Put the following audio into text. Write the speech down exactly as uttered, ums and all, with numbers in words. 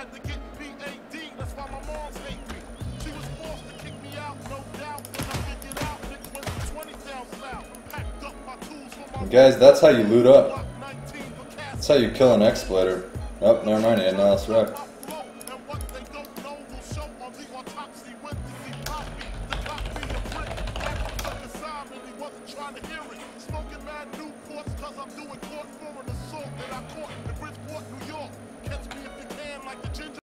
had to get P A D, that's why my mom's hate me. She was forced to kick me out, no doubt. When I figured out, niggas went to twenty down south. Packed up my tools for my Guys, that's how you loot up. That's how you kill an exploiter. Oh, never mind, he had no else rep. Smoking mad Newports cause I'm doing court for an assault that I caught in Bridgeport, New York. Catch me if you can like the ginger.